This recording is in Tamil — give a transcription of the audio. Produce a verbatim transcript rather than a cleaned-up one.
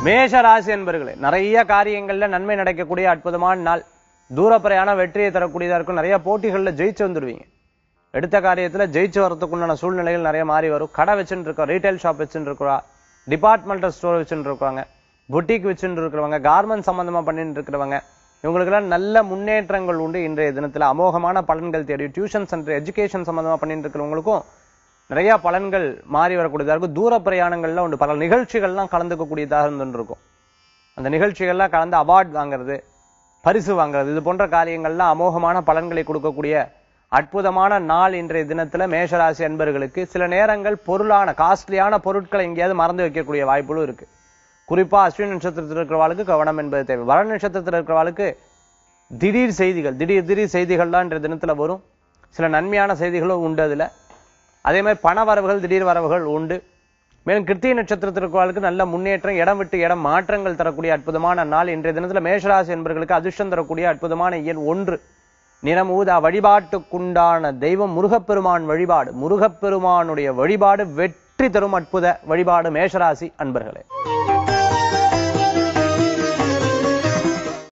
மேஷ ராசி என்பர்களே, நிறைய காரியங்கள்ல நன்மை நடக்கக்கூடிய அற்புதமான நாள். தூர பிரயாண வெற்றியை தரக்கூடியதா இருக்கும். நிறைய போட்டிகள்ல ஜெயிச்சு வந்துடுவீங்க. எடுத்த காரியத்துல ஜெயிச்சு வரதுக்குண்டான சூழ்நிலைகள் நிறைய மாறி வரும். கடை வச்சுட்டு இருக்கோம், ரீட்டைல் ஷாப் வச்சுட்டு இருக்கிறா, டிபார்ட்மெண்டல் ஸ்டோர் வச்சுட்டு இருக்காங்க, புட்டிக் வச்சுட்டு இருக்கிறவங்க, கார்மெண்ட் சம்பந்தமா பண்ணிட்டு இருக்கிறவங்க, இவங்களுக்கெல்லாம் நல்ல முன்னேற்றங்கள் உண்டு. இன்றைய தினத்துல அமோகமான பலன்கள் தேடி டியூஷன் சென்டர் எஜுகேஷன் சம்பந்தமா பண்ணிட்டு இருக்கிறவங்களுக்கும் நிறைய பலன்கள் மாறி வரக்கூடியதா இருக்கும். தூர பிரயாணங்கள்ல உண்டு. பல நிகழ்ச்சிகள்லாம் கலந்துக்கக்கூடியதாக இருந்துட்டு இருக்கும். அந்த நிகழ்ச்சிகள்லாம் கலந்து அவார்ட் வாங்குறது, பரிசு வாங்குறது, இது போன்ற காரியங்கள்லாம் அமோகமான பலன்களை கொடுக்கக்கூடிய அற்புதமான நாள் இன்றைய தினத்துல மேஷராசி அன்பர்களுக்கு. சில நேரங்கள் பொருளான காஸ்ட்லியான பொருட்களை எங்கேயாவது மறந்து வைக்கக்கூடிய வாய்ப்புகளும் இருக்கு. குறிப்பா அஸ்வினி நட்சத்திரத்தில் இருக்கிறவாளுக்கு கவனம் என்பது தேவை. வர நட்சத்திரத்தில் இருக்கிறவாளுக்கு திடீர் செய்திகள் திடீர் திடீர் செய்திகள்லாம் இன்றைய தினத்துல வரும். சில நன்மையான செய்திகளும் உண்டு. அதுல அதே மாதிரி பண வரவுகள் திடீர் வரவுகள் உண்டு. மேலும் கிருத்திகை நட்சத்திரத்தில் இருக்கிறவர்களுக்கு நல்ல முன்னேற்றம், இடம் விட்டு இடம் மாற்றங்கள் தரக்கூடிய அற்புதமான நாள் இன்றைய தினத்துல மேஷராசி என்பவர்களுக்கு. அதிர்ஷ்டம் தரக்கூடிய அற்புதமான எண் ஒன்று, நிறம் ஊதா. வழிபாட்டுக்குண்டான தெய்வம் முருகப்பெருமான் வழிபாடு. முருகப்பெருமானுடைய வழிபாடு வெற்றி தரும் அற்புத வழிபாடு மேஷராசி அன்பர்களே.